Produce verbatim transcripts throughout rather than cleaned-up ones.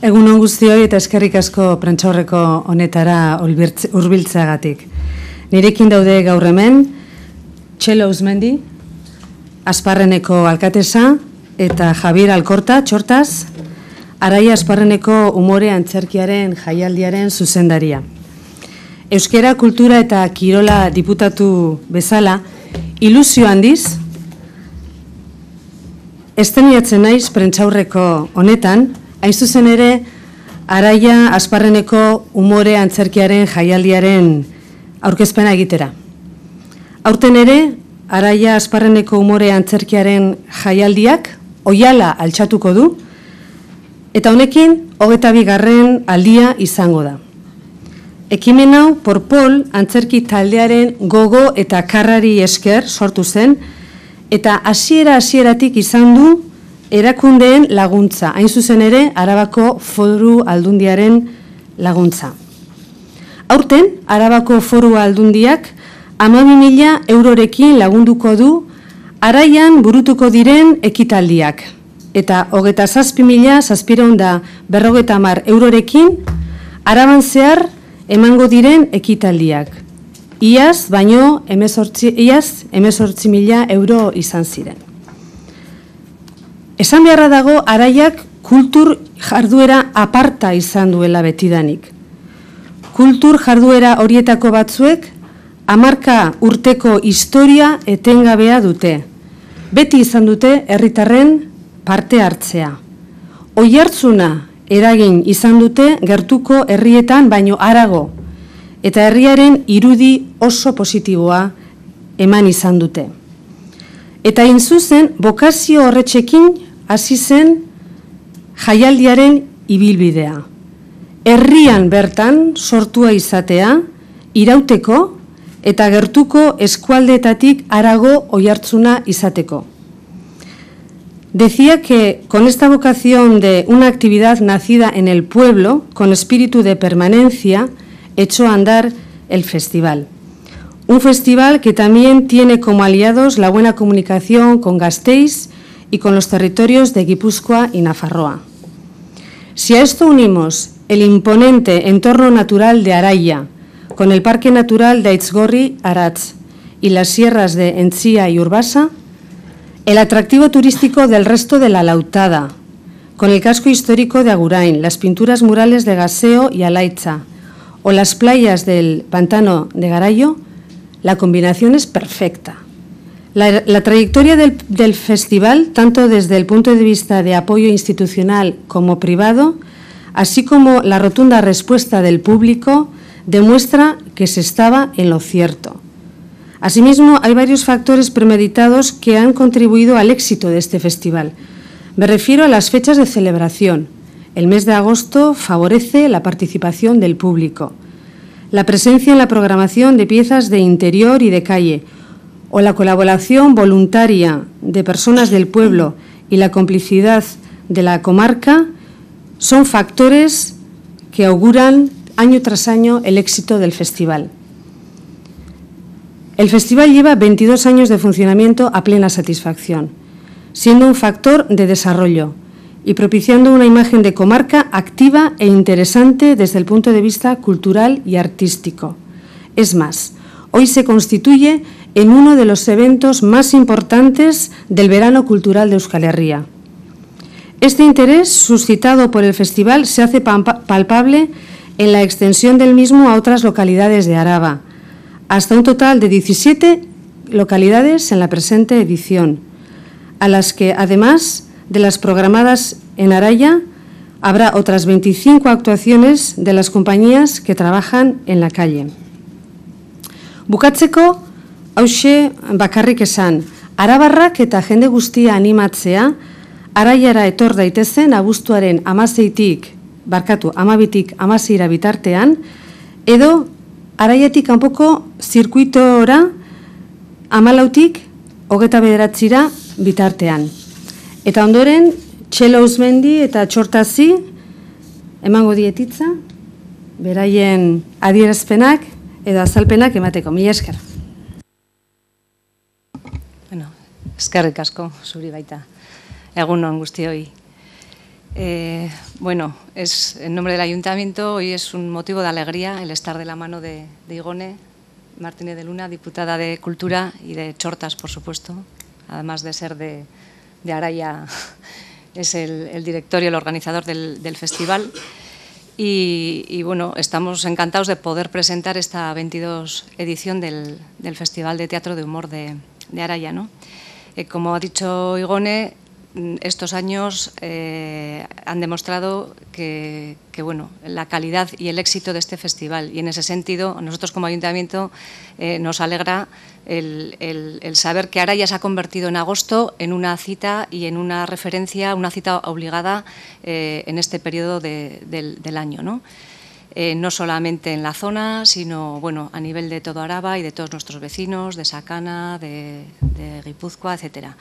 Egun on guztioi eta eskerrik asko prentsaurreko honetara hurbiltzeagatik. Nirekin daude gaur hemen Txelo Uzmendi, Asparreneko alkatesa, eta Javier Alkorta, Txortaz, Araia Asparreneko umore antzerkiaren jaialdiaren zuzendaria. Euskera, kultura eta kirola diputatu bezala, ilusio handiz, esteniatzen naiz prentsaurreko honetan, hain zuzen ere, Araia Asparreneko umore antzerkiaren jaialdiaren aurkezpena egitera. Aurten ere, Araia Asparreneko umore antzerkiaren jaialdiak oihala altxatuko du, eta honekin, hogeita bigarren aldia izango da. Ekimen hau, Porpol antzerki taldearen gogo eta karrari esker sortu zen, eta hasiera-hasieratik izan du erakundeen laguntza, hain zuzen ere, Arabako Foru Aldundiaren laguntza. Aurten, Arabako Foru Aldundiak hamabi mila eurorekin lagunduko du Araian burutuko diren ekitaldiak, eta hogeita zazpi mila zazpiehun eta berrogeita hamar eurorekin Araban zehar emango diren ekitaldiak. Iaz, baino, iaz, hemezortzi mila euro izan ziren. Esan beharra dago, Araiak kultur jarduera aparta izan duela betidanik. Kultur jarduera horietako batzuek, hamarka urteko historia etengabea dute. Beti izan dute herritarren parte hartzea. Oihartzuna eragin izan dute gertuko herrietan baino harago, eta herriaren irudi oso positiboa eman izan dute. Eta hain zuzen, bokazio horretxekin hasi zen jaialdiaren ibilbidea. Herrian bertan sortua izatea, irauteko eta gertuko eskualdeetatik harago oihartzuna izateko. Decía que con esta vocación de una actividad nacida en el pueblo, con espíritu de permanencia, echó a andar el festival. Un festival que también tiene como aliados la buena comunicación con Gasteiz y con los territorios de Guipúzcoa y Nafarroa. Si a esto unimos el imponente entorno natural de Araia, con el Parque Natural de Aitzgorri-Aratz y las sierras de Entzia y Urbasa, el atractivo turístico del resto de la Lautada, con el casco histórico de Agurain, las pinturas murales de Gaseo y Alaitza, o las playas del pantano de Garayo, la combinación es perfecta. La, la trayectoria del, del festival, tanto desde el punto de vista de apoyo institucional como privado, así como la rotunda respuesta del público, demuestra que se estaba en lo cierto. Asimismo, hay varios factores premeditados que han contribuido al éxito de este festival. Me refiero a las fechas de celebración. El mes de agosto favorece la participación del público. La presencia en la programación de piezas de interior y de calle, o la colaboración voluntaria de personas del pueblo y la complicidad de la comarca, son factores que auguran año tras año el éxito del festival. El festival lleva veintidós años de funcionamiento a plena satisfacción, siendo un factor de desarrollo y propiciando una imagen de comarca activa e interesante desde el punto de vista cultural y artístico. Es más, hoy se constituye en uno de los eventos más importantes del verano cultural de Euskal Herria. Este interés suscitado por el festival se hace palpable en la extensión del mismo a otras localidades de Araba, hasta un total de diecisiete localidades en la presente edición, a las que, además de las programadas en Araia, habrá otras veinticinco actuaciones de las compañías que trabajan en la calle. Bukatzeko, hauxe bakarrik esan, arabarrak eta jende guztia animatzea, Araiara etor daitezen abuztuaren hamaseitik, barkatu, hamabitik hamaseira bitartean, edo Araiatik kanpoko zirkuitora hamalautik hogeita bederatzira bitartean. Eta ondoren, Txelo Uzmendi eta Txortazi emango dietitza, beraien adierazpenak edo azalpenak emateko. Mila esker. Bueno, eskerrik asko zuri baita. Egun on guztioi. Eh, bueno, es, en nombre del Ayuntamiento, hoy es un motivo de alegría el estar de la mano de, de Igone Martínez de Luna, diputada de Cultura, y de Chortas, por supuesto, además de ser de, de Araya, es el, el director y el organizador del, del festival. Y, y bueno, estamos encantados de poder presentar esta veintidós edición del, del Festival de Teatro de Humor de, de Araya, ¿no? Eh, como ha dicho Igone, estos años eh, han demostrado que, que bueno, la calidad y el éxito de este festival, y en ese sentido a nosotros como Ayuntamiento eh, nos alegra el, el, el saber que Araya se ha convertido en agosto en una cita y en una referencia, una cita obligada eh, en este periodo de, del, del año, ¿no? Eh, no solamente en la zona, sino bueno, a nivel de todo Araba y de todos nuestros vecinos, de Sakana, de, de Guipúzcoa, etcétera.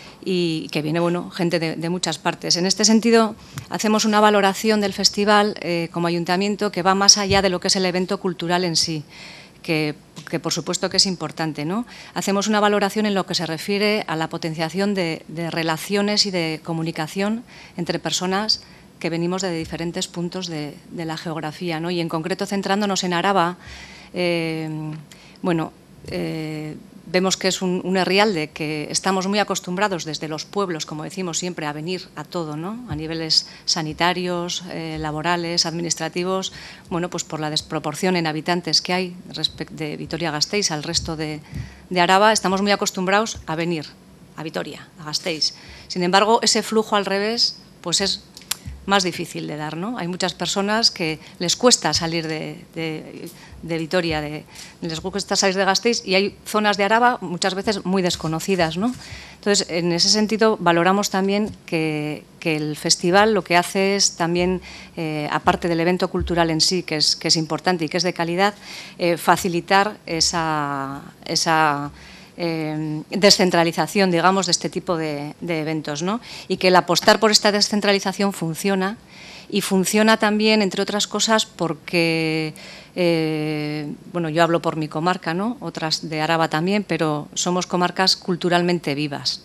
Y que viene bueno, gente de, de muchas partes. En este sentido, hacemos una valoración del festival eh, como Ayuntamiento que va más allá de lo que es el evento cultural en sí, que, que por supuesto que es importante, ¿no? Hacemos una valoración en lo que se refiere a la potenciación de, de relaciones y de comunicación entre personas que venimos de diferentes puntos de, de la geografía, ¿no? Y en concreto, centrándonos en Araba, eh, bueno, eh, vemos que es un, un herrialde que estamos muy acostumbrados desde los pueblos, como decimos siempre, a venir a todo, ¿no? A niveles sanitarios, eh, laborales, administrativos, bueno, pues por la desproporción en habitantes que hay respecto de Vitoria-Gasteiz al resto de, de Araba, estamos muy acostumbrados a venir a Vitoria, a Gasteiz. Sin embargo, ese flujo al revés, pues es más difícil de dar, ¿no? Hay muchas personas que les cuesta salir de, de, de Vitoria, de, les cuesta salir de Gasteiz, y hay zonas de Araba muchas veces muy desconocidas, ¿no? Entonces, en ese sentido, valoramos también que, que el festival lo que hace es también, eh, aparte del evento cultural en sí, que es, que es importante y que es de calidad, eh, facilitar esa... esa Eh, descentralización, digamos, de este tipo de, de eventos, ¿no? Y que el apostar por esta descentralización funciona, y funciona también, entre otras cosas, porque, eh, bueno, yo hablo por mi comarca, ¿no? Otras de Araba también, pero somos comarcas culturalmente vivas.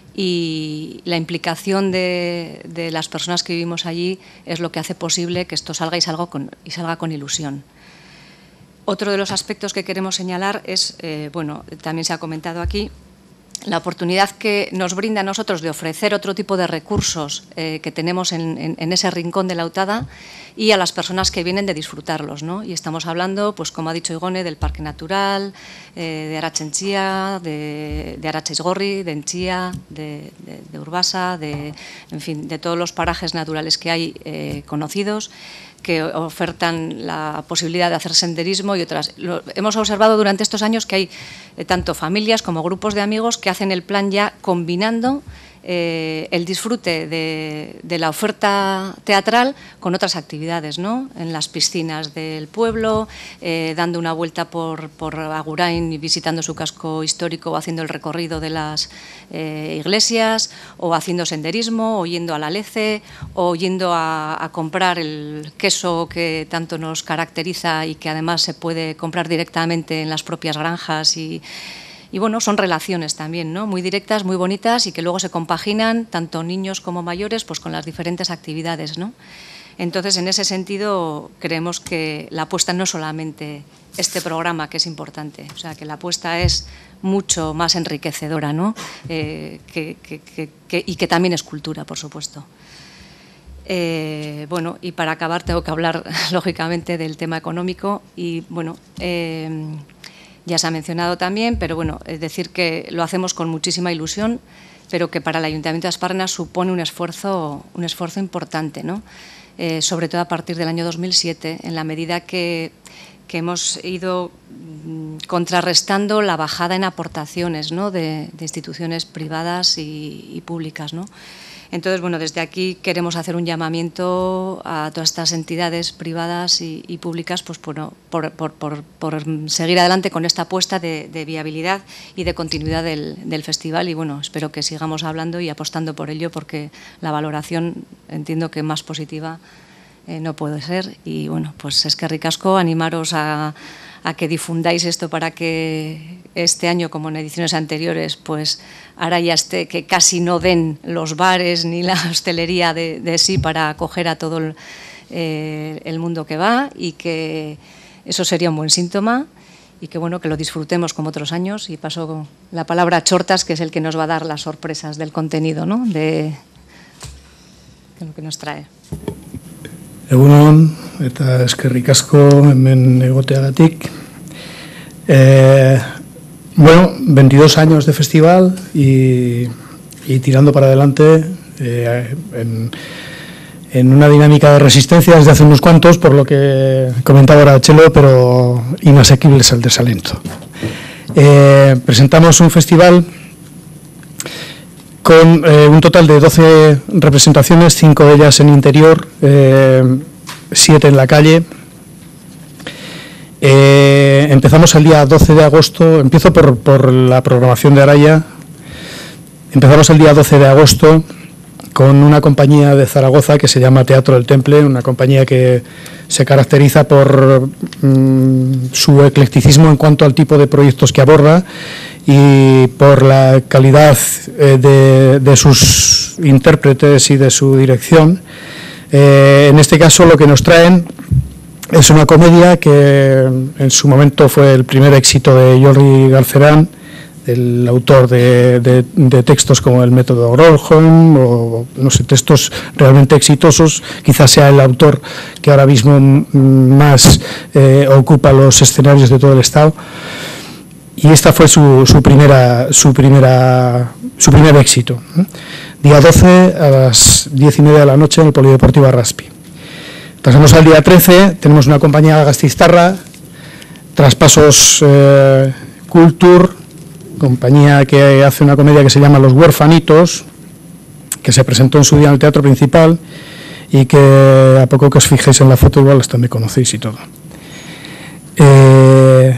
Y la implicación de, de las personas que vivimos allí es lo que hace posible que esto salga y salga con, y salga con ilusión. Otro de los aspectos que queremos señalar es, eh, bueno, también se ha comentado aquí, la oportunidad que nos brinda a nosotros de ofrecer otro tipo de recursos eh, que tenemos en, en, en ese rincón de la Lautada, y a las personas que vienen de disfrutarlos, ¿no? Y estamos hablando, pues como ha dicho Igone, del Parque Natural, eh, de Aratxentzia, de, de Aratxaizgorri, de Entzia, de, de, de Urbasa, de, en fin, de todos los parajes naturales que hay eh, conocidos, que ofertan la posibilidad de hacer senderismo y otras. Lo, hemos observado durante estos años que hay eh, tanto familias como grupos de amigos que hacen el plan ya combinando eh, el disfrute de, de la oferta teatral con otras actividades, ¿no? En las piscinas del pueblo, eh, dando una vuelta por, por Agurain y visitando su casco histórico, o haciendo el recorrido de las eh, iglesias, o haciendo senderismo, o yendo a la Lece, o yendo a, a comprar el queso que tanto nos caracteriza y que además se puede comprar directamente en las propias granjas. Y, y bueno, son relaciones también, ¿no? Muy directas, muy bonitas, y que luego se compaginan, tanto niños como mayores, pues con las diferentes actividades, ¿no? Entonces, en ese sentido, creemos que la apuesta no es solamente este programa, que es importante, o sea, que la apuesta es mucho más enriquecedora, ¿no? Eh, que, que, que, que, y que también es cultura, por supuesto. Eh, bueno, y para acabar tengo que hablar, lógicamente, del tema económico, y bueno, eh, ya se ha mencionado también, pero bueno, es decir que lo hacemos con muchísima ilusión, pero que para el Ayuntamiento de As Parnas supone un esfuerzo, un esfuerzo importante, ¿no? Eh, sobre todo a partir del año dos mil siete, en la medida que, que hemos ido contrarrestando la bajada en aportaciones, ¿no? de, de instituciones privadas y, y públicas, ¿no? Entonces, bueno, desde aquí queremos hacer un llamamiento a todas estas entidades privadas y, y públicas, pues bueno, por, por, por, por seguir adelante con esta apuesta de, de viabilidad y de continuidad del, del festival, y bueno, espero que sigamos hablando y apostando por ello, porque la valoración entiendo que más positiva eh, no puede ser. Y bueno, pues es que ricasco, animaros a, a que difundáis esto para que este año, como en ediciones anteriores, pues Araya esté, que casi no den los bares ni la hostelería de, de sí para acoger a todo el, eh, el mundo que va, y que eso sería un buen síntoma, y que bueno, que lo disfrutemos como otros años. Y paso la palabra a Chortas, que es el que nos va a dar las sorpresas del contenido, ¿no?, de, de lo que nos trae. Egunon, eta eskerrik asko hemen egoteagatik. Eh, bueno, veintidós años de festival y, y tirando para adelante eh, en, en una dinámica de resistencia desde hace unos cuantos, por lo que comentaba ahora Chelo, pero inasequibles al desalento. Eh, presentamos un festival con eh, un total de doce representaciones, cinco de ellas en interior, eh, siete en la calle. Eh, empezamos el día doce de agosto, empiezo por, por la programación de Araya. Empezamos el día doce de agosto con una compañía de Zaragoza que se llama Teatro del Temple, una compañía que se caracteriza por mmm, su eclecticismo en cuanto al tipo de proyectos que aborda y por la calidad eh, de, de sus intérpretes y de su dirección. Eh, en este caso lo que nos traen es una comedia que en su momento fue el primer éxito de Jordi Galcerán, el autor de, de, de textos como El método Grodholm, o no sé, textos realmente exitosos. Quizás sea el autor que ahora mismo más eh, ocupa los escenarios de todo el Estado. Y esta fue su, su primera su primera su primer éxito. Día doce a las diez y media de la noche en el Polideportivo Arraspi. Pasamos al día trece, tenemos una compañía gastistarra, Traspasos eh, Culture, compañía que hace una comedia que se llama Los Huerfanitos, que se presentó en su día en el Teatro Principal y que a poco que os fijéis en la foto igual hasta me conocéis y todo. Eh,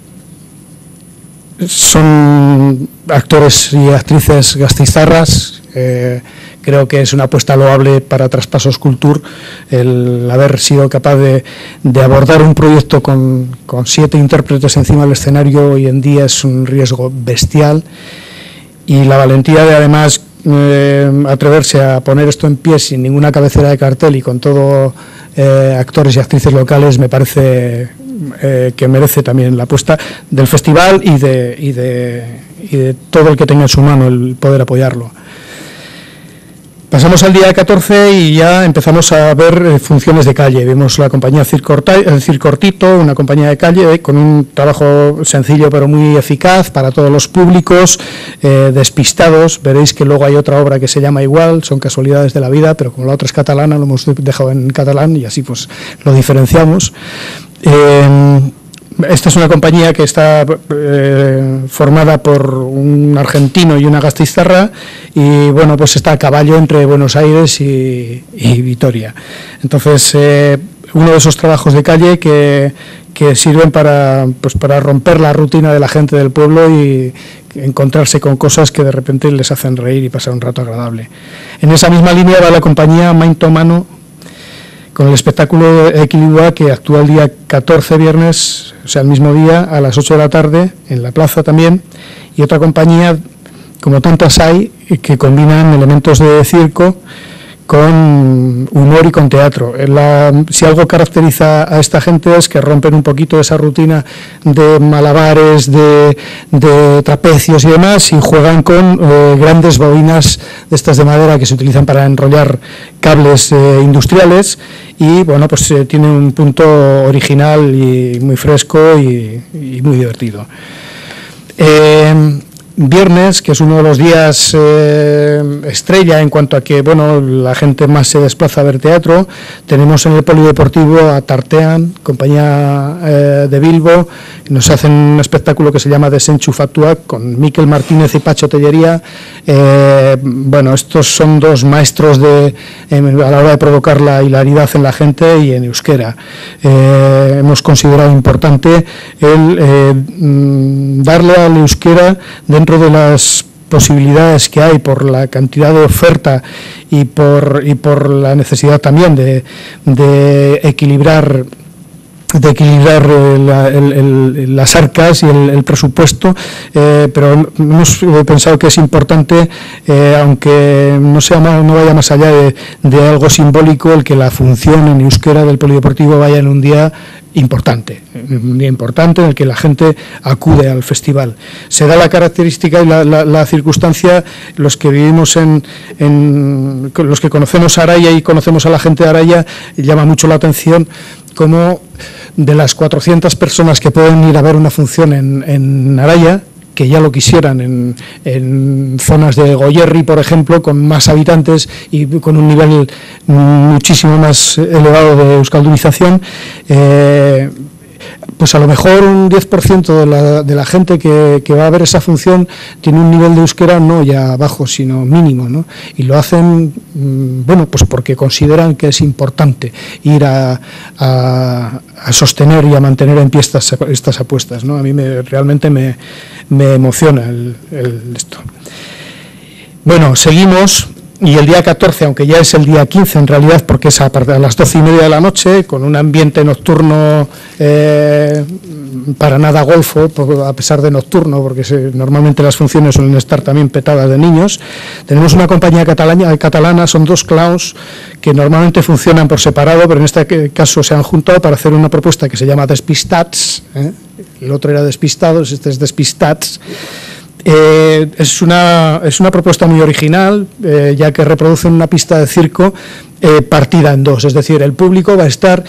son actores y actrices gastistarras. Eh, creo que es una apuesta loable para Traspasos Culture el haber sido capaz de, de abordar un proyecto con, con siete intérpretes encima del escenario. Hoy en día es un riesgo bestial, y la valentía de además eh, atreverse a poner esto en pie sin ninguna cabecera de cartel y con todo eh, actores y actrices locales me parece eh, que merece también la apuesta del festival y de, y, de, y de todo el que tenga en su mano el poder apoyarlo. Pasamos al día catorce y ya empezamos a ver eh, funciones de calle. Vemos la compañía Circortito, una compañía de calle eh, con un trabajo sencillo pero muy eficaz para todos los públicos, eh, despistados. Veréis que luego hay otra obra que se llama igual, son casualidades de la vida, pero como la otra es catalana, lo hemos dejado en catalán y así pues lo diferenciamos. Eh, Esta es una compañía que está eh, formada por un argentino y una gastistarra, y bueno, pues está a caballo entre Buenos Aires y, y Vitoria. Entonces, eh, uno de esos trabajos de calle que, que sirven para, pues, para romper la rutina de la gente del pueblo y encontrarse con cosas que de repente les hacen reír y pasar un rato agradable. En esa misma línea va la compañía Mainto Mano, con el espectáculo Equilibua, que actúa el día catorce, viernes, o sea, el mismo día, a las ocho de la tarde, en la plaza también, y otra compañía, como tantas hay, que combinan elementos de circo con humor y con teatro. La, si algo caracteriza a esta gente es que rompen un poquito esa rutina de malabares, de, de trapecios y demás, y juegan con eh, grandes bobinas de estas de madera que se utilizan para enrollar cables eh, industriales, y bueno, pues eh, tiene un punto original y muy fresco y, y muy divertido. Eh, Viernes, que es uno de los días eh, estrella en cuanto a que bueno, la gente más se desplaza a ver teatro, tenemos en el Polideportivo a Tartean, compañía eh, de Bilbo. Nos hacen un espectáculo que se llama Desenchufatuak con Miquel Martínez y Pacho Tellería. Eh, bueno, estos son dos maestros de, eh, a la hora de provocar la hilaridad en la gente y en euskera. Eh, hemos considerado importante el eh, darle al euskera dentro de las posibilidades que hay por la cantidad de oferta y por, y por la necesidad también de, de equilibrar de equilibrar la, el, el, las arcas y el, el presupuesto, eh, pero hemos pensado que es importante, eh, aunque no sea más, no vaya más allá de, de algo simbólico, el que la función en euskera del polideportivo vaya en un día importante, un día importante en el que la gente acude al festival. Se da la característica y la, la, la circunstancia, los que vivimos en, en, los que conocemos Araya y conocemos a la gente de Araya, llama mucho la atención como de las cuatrocientas personas que pueden ir a ver una función en, en Araya, que ya lo quisieran en, en zonas de Goierri, por ejemplo, con más habitantes y con un nivel muchísimo más elevado de euskaldunización, eh, pues a lo mejor un diez por ciento de la, de la gente que, que va a ver esa función tiene un nivel de euskera no ya bajo, sino mínimo, ¿no? Y lo hacen, bueno, pues porque consideran que es importante ir a, a, a sostener y a mantener en pie estas, estas apuestas, ¿no? A mí me, realmente me, me emociona el, el esto. Bueno, seguimos. Y el día catorce, aunque ya es el día quince en realidad, porque es a, a las doce y media de la noche, con un ambiente nocturno eh, para nada golfo, a pesar de nocturno, porque se, normalmente las funciones suelen estar también petadas de niños. Tenemos una compañía catalana, catalana, son dos clowns que normalmente funcionan por separado, pero en este caso se han juntado para hacer una propuesta que se llama Despistats, ¿eh? El otro era Despistados, este es Despistats. Eh, es, una, es una propuesta muy original, eh, ya que reproducen una pista de circo eh, partida en dos, es decir, el público va a estar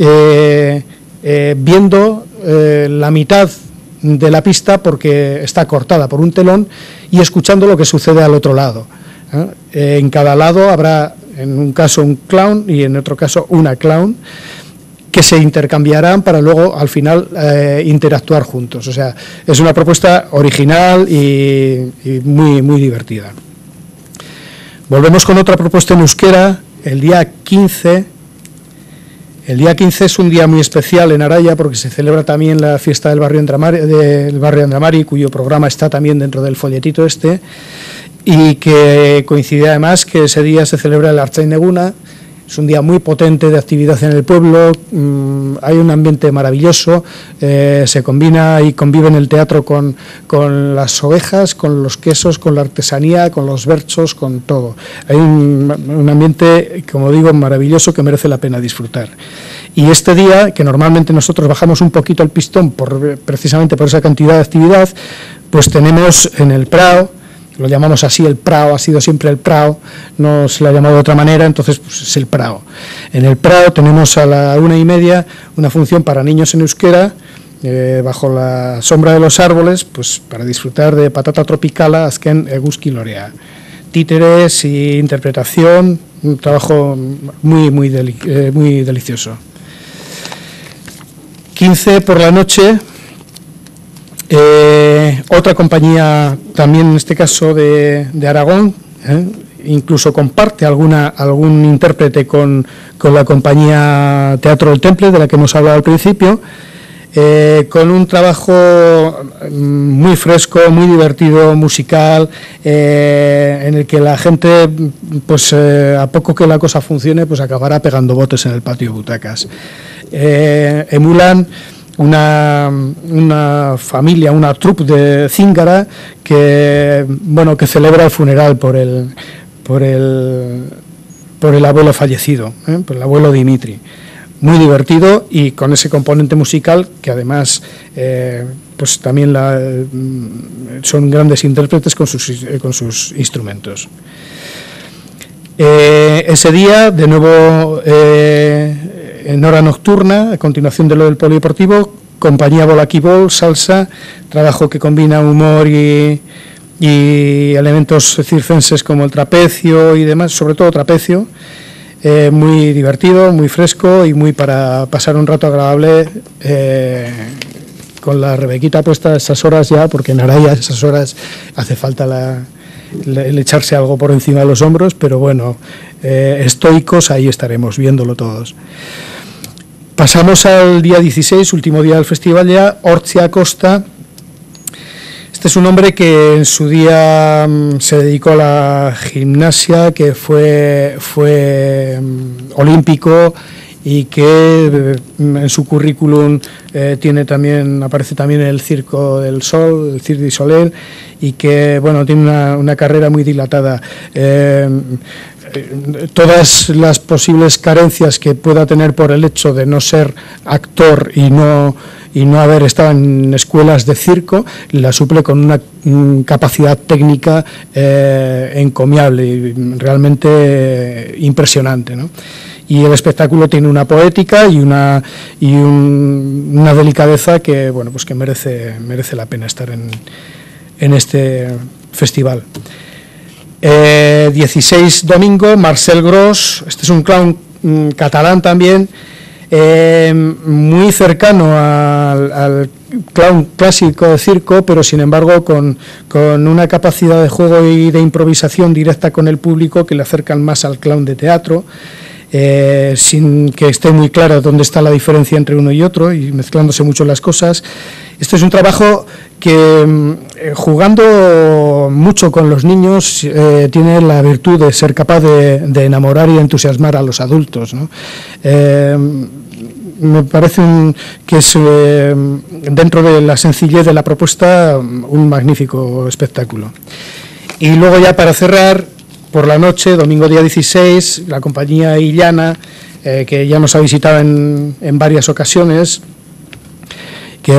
eh, eh, viendo eh, la mitad de la pista porque está cortada por un telón y escuchando lo que sucede al otro lado. ¿eh? Eh, en cada lado habrá, en un caso, un clown y en otro caso una clown, que se intercambiarán para luego al final eh, interactuar juntos. O sea, es una propuesta original y, y muy, muy divertida. Volvemos con otra propuesta en euskera, el día quince. El día quince es un día muy especial en Araya porque se celebra también la fiesta del barrio Andramari, del barrio Andramari, cuyo programa está también dentro del folletito este, y que coincide además que ese día se celebra el Artzaineguna. Es un día muy potente de actividad en el pueblo, mmm, hay un ambiente maravilloso, eh, se combina y convive en el teatro con, con las ovejas, con los quesos, con la artesanía, con los berchos, con todo. Hay un, un ambiente, como digo, maravilloso que merece la pena disfrutar. Y este día, que normalmente nosotros bajamos un poquito el pistón por, precisamente por esa cantidad de actividad, pues tenemos en el Prado, lo llamamos así, el Prado, ha sido siempre el Prado, no se le ha llamado de otra manera, entonces pues es el Prado. En el Prado tenemos a la una y media una función para niños en euskera, eh, bajo la sombra de los árboles, pues para disfrutar de patata tropicala, azken eguzki lorea. Títeres y interpretación, un trabajo muy, muy, deli eh, muy delicioso. quince por la noche. Eh, otra compañía, también en este caso de, de Aragón, eh, incluso comparte alguna, algún intérprete con, con la compañía Teatro del Temple, de la que hemos hablado al principio, eh, con un trabajo muy fresco, muy divertido, musical, eh, en el que la gente, pues eh, a poco que la cosa funcione, pues acabará pegando botes en el patio de butacas. Eh, emulan Una, una familia, una troupe de Zíngara que, bueno, que celebra el funeral por el, por el, por el abuelo fallecido, ¿eh? por el abuelo Dimitri. Muy divertido y con ese componente musical que además eh, pues también la, son grandes intérpretes con sus, con sus instrumentos. Eh, ese día, de nuevo, eh, en hora nocturna, a continuación de lo del polideportivo, compañía Bolaquibol, salsa, trabajo que combina humor y, y elementos circenses como el trapecio y demás, sobre todo trapecio, eh, muy divertido, muy fresco y muy para pasar un rato agradable eh, con la Rebequita puesta a esas horas ya, porque en Araya a esas horas hace falta la... el echarse algo por encima de los hombros, pero bueno, eh, estoicos, ahí estaremos viéndolo todos. Pasamos al día dieciséis, último día del festival ya, Hortzia Costa. Este es un hombre que en su día um, se dedicó a la gimnasia, que fue, fue um, olímpico y que en su currículum eh, tiene también, aparece también el Circo del Sol, el Cirque du Soleil, y que bueno, tiene una, una carrera muy dilatada. Eh, todas las posibles carencias que pueda tener por el hecho de no ser actor y no y no haber estado en escuelas de circo, la suple con una mm, capacidad técnica eh, encomiable y realmente eh, impresionante, ¿no? Y el espectáculo tiene una poética y una y un, una delicadeza que bueno, pues que merece merece la pena estar en, en este festival. Eh, dieciséis domingo, Marcel Gros, este es un clown mm, catalán también, eh, muy cercano al, al clown clásico de circo, pero sin embargo con, con una capacidad de juego y de improvisación directa con el público que le acercan más al clown de teatro. Eh, sin que esté muy claro dónde está la diferencia entre uno y otro y mezclándose mucho las cosas. Este es un trabajo que eh, jugando mucho con los niños eh, tiene la virtud de ser capaz de, de enamorar y entusiasmar a los adultos, ¿no? Eh, me parece un, que es eh, dentro de la sencillez de la propuesta un magnífico espectáculo. Y luego ya para cerrar, por la noche, domingo día dieciséis, la compañía Illana, eh, que ya nos ha visitado en, en varias ocasiones, que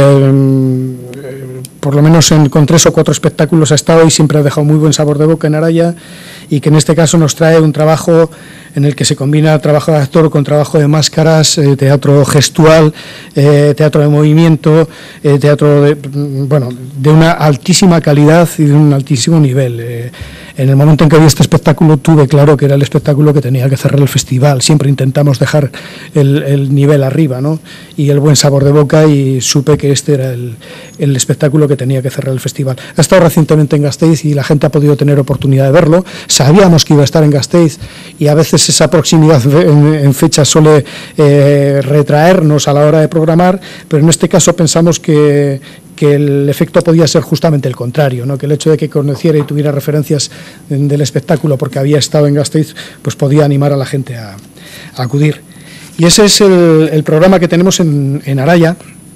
eh, por lo menos en, con tres o cuatro espectáculos ha estado y siempre ha dejado muy buen sabor de boca en Araya, y que en este caso nos trae un trabajo en el que se combina trabajo de actor con trabajo de máscaras, eh, teatro gestual, eh, teatro de movimiento, eh, teatro de, bueno, de una altísima calidad y de un altísimo nivel. Eh, en el momento en que vi este espectáculo tuve claro que era el espectáculo que tenía que cerrar el festival. Siempre intentamos dejar el, el nivel arriba, ¿no? Y el buen sabor de boca, y supe que este era el, el espectáculo que tenía que cerrar el festival. Ha estado recientemente en Gasteiz y la gente ha podido tener oportunidad de verlo. Sabíamos que iba a estar en Gasteiz y a veces esa proximidad en, en fecha suele eh, retraernos a la hora de programar, pero en este caso pensamos que, que el efecto podía ser justamente el contrario, ¿no? Que el hecho de que conociera y tuviera referencias del espectáculo porque había estado en Gasteiz, pues podía animar a la gente a, a acudir. Y ese es el, el programa que tenemos en, en Araya.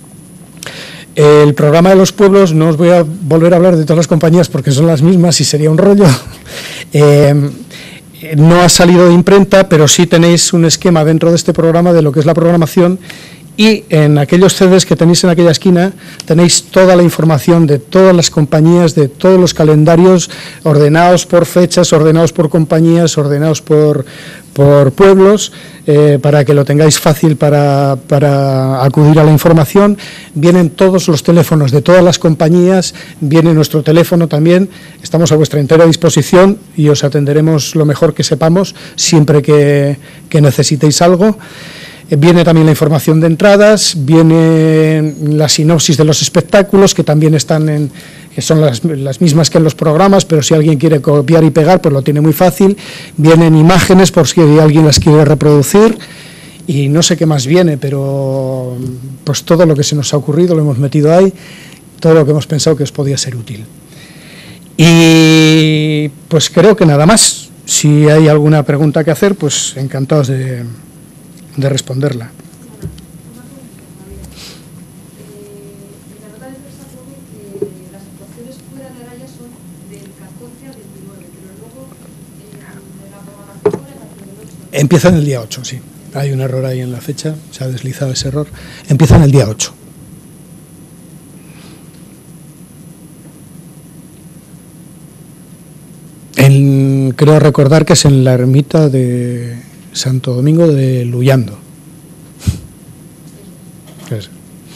El programa de los pueblos, no os voy a volver a hablar de todas las compañías porque son las mismas y sería un rollo. Eh, no ha salido de imprenta, pero sí tenéis un esquema dentro de este programa de lo que es la programación, y en aquellos C Ds que tenéis en aquella esquina tenéis toda la información de todas las compañías, de todos los calendarios, ordenados por fechas, ordenados por compañías, ordenados por, por pueblos, eh, para que lo tengáis fácil para, para acudir a la información. Vienen todos los teléfonos de todas las compañías, viene nuestro teléfono también. Estamos a vuestra entera disposición y os atenderemos lo mejor que sepamos siempre que, que necesitéis algo. Viene también la información de entradas, viene la sinopsis de los espectáculos, que también están en, que son las, las mismas que en los programas, pero si alguien quiere copiar y pegar, pues lo tiene muy fácil. Vienen imágenes por si alguien las quiere reproducir, y no sé qué más viene, pero pues todo lo que se nos ha ocurrido lo hemos metido ahí, todo lo que hemos pensado que os podía ser útil. Y pues creo que nada más. Si hay alguna pregunta que hacer, pues encantados de... de responderla. Empieza en el día ocho, sí. Hay un error ahí en la fecha, se ha deslizado ese error. Empieza en el día ocho. En, creo recordar que es en la ermita de Santo Domingo de Luyando. Eso.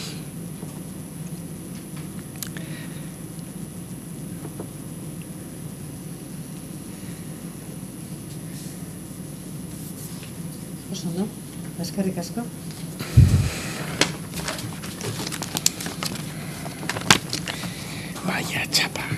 Oso, ¿no? Eskerrik asko. Vaya chapa.